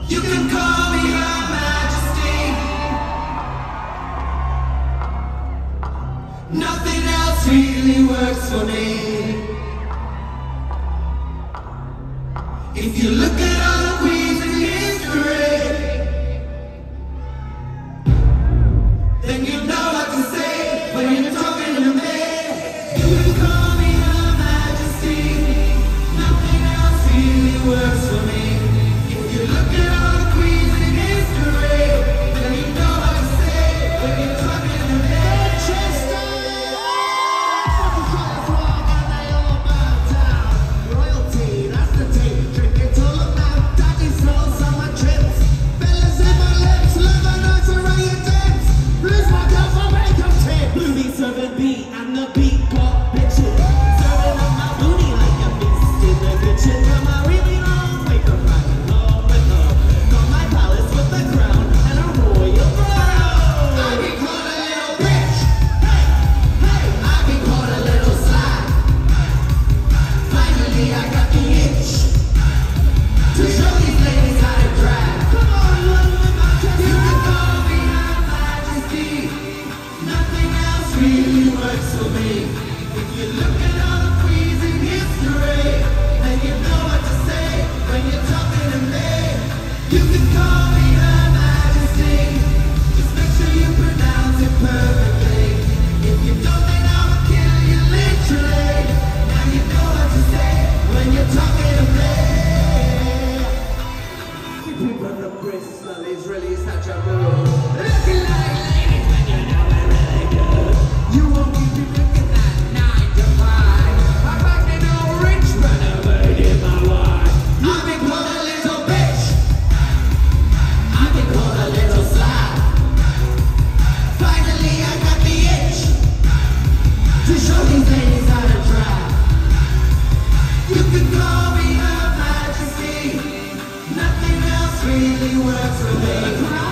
You can call me Your Majesty. Nothing else really works for me. If you look at all the queens in history, then you know what to say when you're talking to me. You can call me Your Majesty. Nothing else really works for me. If you look at all the queens in history, then you know what to say when you're talking to me. Manchester! Royalty, that's the tape. Drink it till I'm out. Daddy smells on my trips. Fellas in my lips. Love my nights around your dips. Lose my girl for makeup tip. Booty serving beat and the beat got bitches. Serving up my booty like a beast in the kitchen. Am I really long way from riding home with her? Got my palace with a crown and a royal throne. I be called a little bitch. Hey, hey. I be called a little slag. Finally I got the itch to show these ladies how to drag. Come on, love my Manchester. You can call me Your Majesty. Nothing else really works for me. If you look at all the queens in history, then you know what to say when you're talking to me. You can call me Your Majesty. Just make sure you pronounce it perfectly. If you don't, then I will kill you literally. Now you know what to say when you're talking to me. People from Bristol is really such a move. Looking like ladies when you know it really good. You won't keep me looking at 9 to 5. I'm acting all rich when I'm burning my wife. I've been called a little bitch. I've been called a little slag. Finally I got the itch to show these ladies how to drive. You can call me Your Majesty. Nothing else really works for me.